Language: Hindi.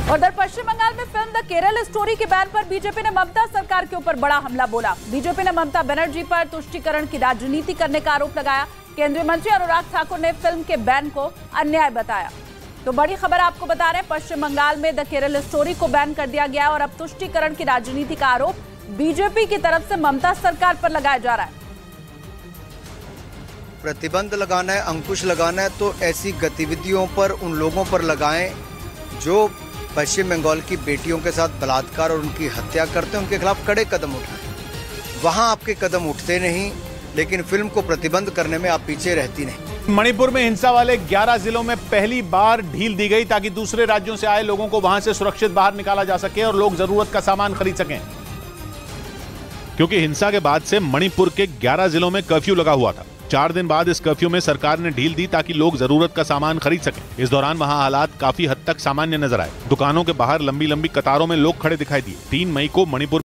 उधर पश्चिम बंगाल में फिल्म द केरल स्टोरी के बैन पर बीजेपी ने ममता सरकार के ऊपर बड़ा हमला बोला। बीजेपी ने ममता बनर्जी पर तुष्टीकरण की राजनीति करने का आरोप लगाया। केंद्रीय मंत्री अनुराग ठाकुर ने फिल्म के बैन को अन्याय बताया। तो बड़ी खबर आपको बता रहे हैं, पश्चिम बंगाल में द केरल स्टोरी को बैन कर दिया गया और अब तुष्टीकरण की राजनीति का आरोप बीजेपी की तरफ से ममता सरकार पर लगाया जा रहा है। प्रतिबंध लगाना है, अंकुश लगाना है तो ऐसी गतिविधियों पर उन लोगों पर लगाएं जो पश्चिम बंगाल की बेटियों के साथ बलात्कार और उनकी हत्या करते हैं, उनके खिलाफ कड़े कदम उठाएं। वहां आपके कदम उठते नहीं, लेकिन फिल्म को प्रतिबंध करने में आप पीछे रहती नहीं। मणिपुर में हिंसा वाले 11 जिलों में पहली बार ढील दी गई ताकि दूसरे राज्यों से आए लोगों को वहां से सुरक्षित बाहर निकाला जा सके और लोग जरूरत का सामान खरीद सकें। क्योंकि हिंसा के बाद से मणिपुर के 11 जिलों में कर्फ्यू लगा हुआ था। 4 दिन बाद इस कर्फ्यू में सरकार ने ढील दी ताकि लोग जरूरत का सामान खरीद सकें। इस दौरान वहां हालात काफी हद तक सामान्य नजर आए। दुकानों के बाहर लंबी लंबी कतारों में लोग खड़े दिखाई दिए। 3 मई को मणिपुर